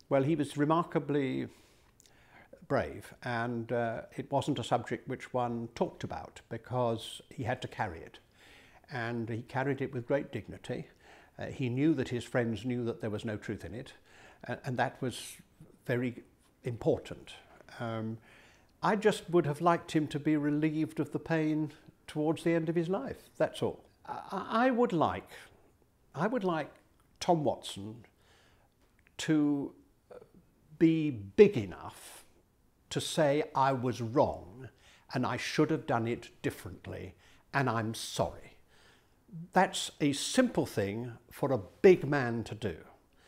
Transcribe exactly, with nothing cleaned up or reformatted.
Well, he was remarkably brave, and uh, it wasn't a subject which one talked about because he had to carry it, and he carried it with great dignity. Uh, he knew that his friends knew that there was no truth in it, and, and that was very important. Um, I just would have liked him to be relieved of the pain towards the end of his life, that's all. I, I would like, I would like Tom Watson to be big enough to say I was wrong and I should have done it differently and I'm sorry. That's a simple thing for a big man to do.